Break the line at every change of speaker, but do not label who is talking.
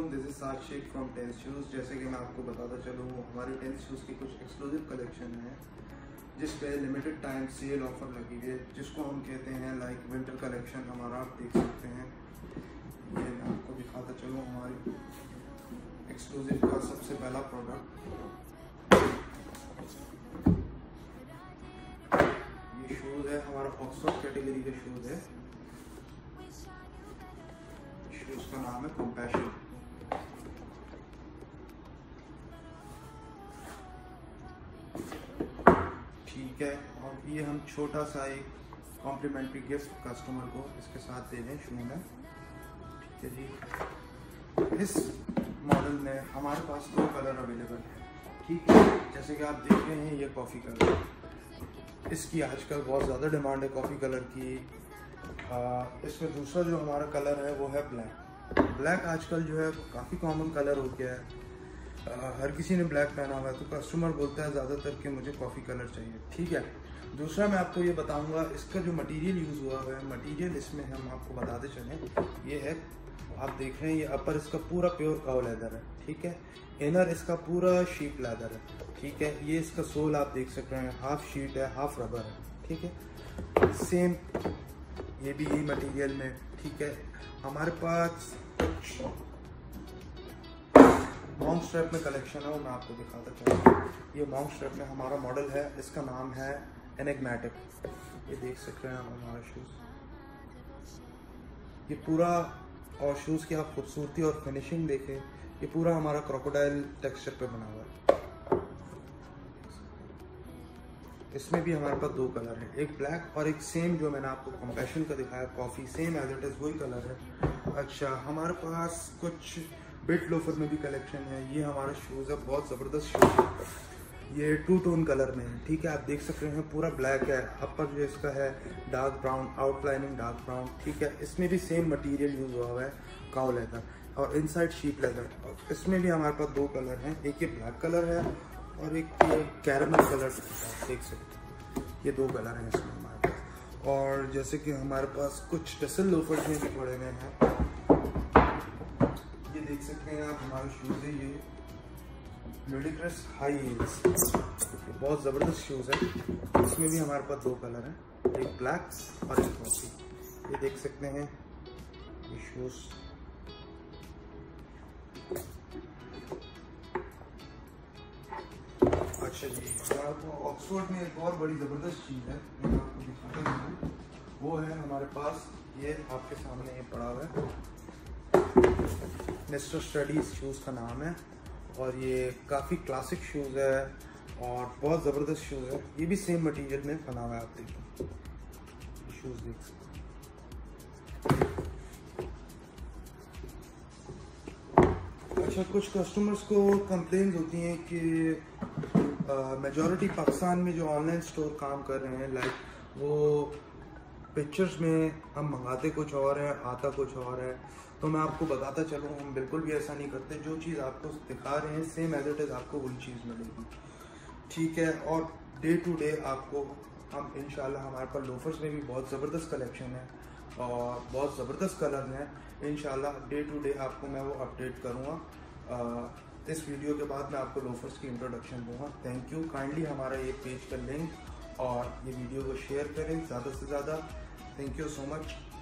This is साज Sheikh from tense shoes. जैसे कि मैं आपको बताता चलूँ, हमारे टेंस शूज़ की कुछ एक्सक्लूसिव कलेक्शन है जिस पे लिमिटेड टाइम सेल ऑफर लगी है, जिसको हम कहते हैं लाइक विंटर कलेक्शन। हमारा आप देख सकते हैं, ये मैं आपको दिखाता चलूँ हमारी एक्सक्लूसिव का सबसे पहला प्रोडक्ट। ये शूज़ है, हमारा ऑक्सफोर्ड कैटेगरी के शूज़ है। शूज़ का नाम है कंपैशन। ठीक है, और ये हम छोटा सा एक कॉम्प्लीमेंट्री गिफ्ट कस्टमर को इसके साथ दे दें शू में। ठीक है जी, इस मॉडल में हमारे पास 2 कलर अवेलेबल है। ठीक है, जैसे कि आप देख रहे हैं ये कॉफ़ी कलर, इसकी आजकल बहुत ज़्यादा डिमांड है कॉफ़ी कलर की। इसमें दूसरा जो हमारा कलर है वो है ब्लैक। ब्लैक आजकल जो है काफ़ी कॉमन कलर हो गया है, हर किसी ने ब्लैक पहना हुआ है, तो कस्टमर बोलता है ज़्यादातर कि मुझे कॉफ़ी कलर चाहिए। ठीक है, दूसरा मैं आपको ये बताऊंगा, इसका जो मटेरियल यूज़ हुआ है, मटेरियल इसमें हम आपको बताते चलें। ये है, आप देख रहे हैं, ये अपर इसका पूरा प्योर काउ लेदर है। ठीक है, इनर इसका पूरा शीप लेदर है। ठीक है, ये इसका सोल आप देख सकते हैं, हाफ शीट है हाफ रबर है। ठीक है, सेम ये भी यही मटेरियल में। ठीक है, हमारे पास मॉन्क स्ट्रैप में कलेक्शन है, वो मैं आपको दिखाता चलूँ। ये मॉन्क स्ट्रैप में हमारा मॉडल है, इसका नाम है एनिग्मेटिक। ये देख सकते हैं आप हमारा शूज़, ये पूरा, और शूज़ की आप खूबसूरती और फिनिशिंग देखें, ये पूरा हमारा क्रोकोडाइल टेक्सचर पे बना हुआ है। इसमें भी हमारे पास 2 कलर है, एक ब्लैक और एक सेम जो मैंने आपको कंपैशन का दिखाया coffee, same as it is वही कलर है। अच्छा, हमारे पास कुछ बिट लोफर में भी कलेक्शन है। ये हमारा शूज़ है, बहुत ज़बरदस्त शूज़ है, ये 2 टोन कलर में है। ठीक है, आप देख सकते हैं पूरा ब्लैक है, अपर जो इसका है dark brown, outlining dark brown. ठीक है, इसमें भी सेम मटेरियल यूज़ हुआ है काउ लेदर और इनसाइड शीप लेदर। और इसमें भी हमारे पास 2 कलर हैं, एक ये ब्लैक कलर है और एक ये कैरेमल कलर। देख सकते हैं, ये 2 कलर हैं इसमें हमारे पास। और जैसे कि हमारे पास कुछ टसल लोफर्स में भी पड़े हुए हैं, ये देख सकते हैं आप हमारे शूज़ है, ये लुडिक्रस हाई हील्स, बहुत ज़बरदस्त शूज़ है। इसमें भी हमारे पास 2 कलर हैं, एक ब्लैक और एक कॉफ़ी। ये देख सकते हैं ये शूज़। अच्छा जी, हमारे को ऑक्सफोर्ड में एक और बड़ी ज़बरदस्त चीज़ है, मैं आपको दिखाता हूँ। वो है हमारे पास, ये आपके सामने ये पड़ा हुआ है, मिस्टर स्टडीज़ शूज़ का नाम है, और ये काफ़ी क्लासिक शूज़ है और बहुत ज़बरदस्त शूज़ है। ये भी सेम मटेरियल में बना हुआ है, आप देखिए शूज़ देख सकते हैं। अच्छा, कुछ कस्टमर्स को कंप्लेंट्स होती हैं कि मेजॉरिटी पाकिस्तान में जो ऑनलाइन स्टोर काम कर रहे हैं, लाइक वो पिक्चर्स में हम मंगाते कुछ और है, आता कुछ और है। तो मैं आपको बताता चलूँ, हम बिल्कुल भी ऐसा नहीं करते, जो चीज़ आपको दिखा रहे हैं सेम एज इट इज़ आपको वही चीज़ मिलेगी। ठीक है, और डे टू डे आपको हम इंशाल्लाह, हमारे पास लोफर्स में भी बहुत ज़बरदस्त कलेक्शन है और बहुत ज़बरदस्त कलर हैं। इंशाल्लाह डे टू डे आपको मैं वो अपडेट करूँगा। इस वीडियो के बाद मैं आपको लोफर्स की इंट्रोडक्शन दूँगा। थैंक यू, काइंडली हमारा ये पेज का लिंक और ये वीडियो को शेयर करें ज़्यादा से ज़्यादा। Thank you so much.